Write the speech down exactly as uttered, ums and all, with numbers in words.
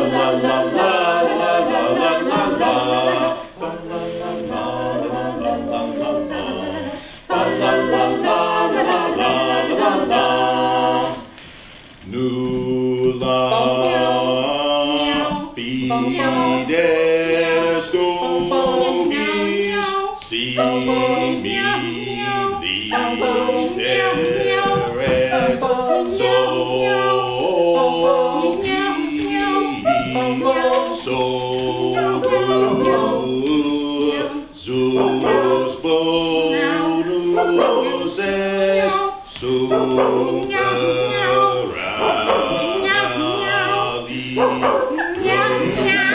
la la la la la la la la. La la la la la la la la. Nulla fides nobis simili literet zocis so Zus bonus est super.